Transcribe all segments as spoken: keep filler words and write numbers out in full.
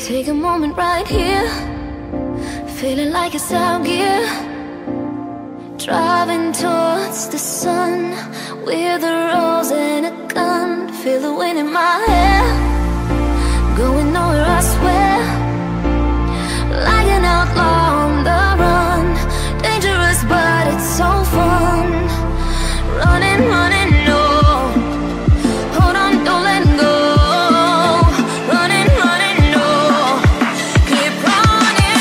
Take a moment right here, feeling like it's out gear. Driving towards the sun with a rose and a gun. Feel the wind in my hair, going nowhere I swear. Like an outlaw on the run, dangerous but it's so fun. Running, running, no, hold on, don't let go. Running, running, no, keep running.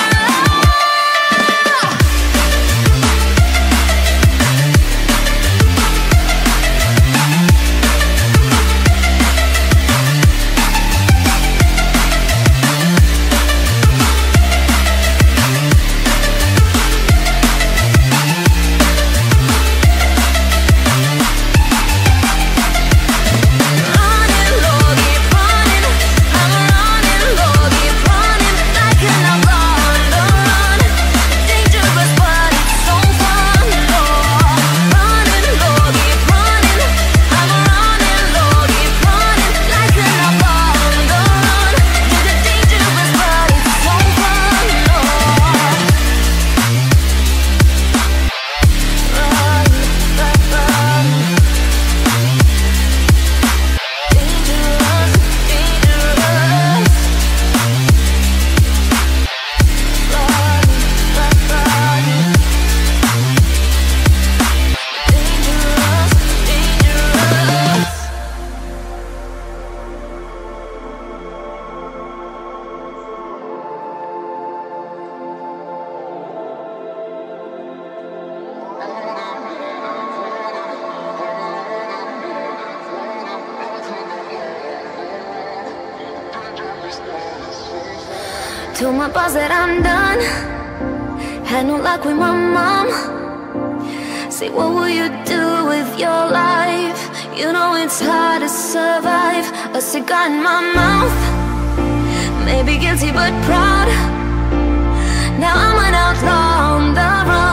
Told my boss that I'm done. Had no luck with my mom. Say, what will you do with your life? You know it's hard to survive. A cigar in my mouth, maybe guilty but proud. Now I'm an outlaw on the run.